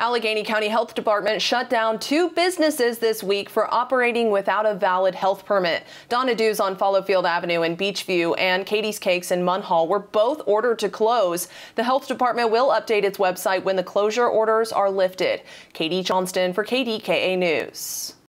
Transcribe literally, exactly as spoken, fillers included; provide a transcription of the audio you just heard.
Allegheny County Health Department shut down two businesses this week for operating without a valid health permit. Donadue's on Fallowfield Avenue in Beachview and Katie's Cakes in Munhall were both ordered to close. The health department will update its website when the closure orders are lifted. Katie Johnston for K D K A News.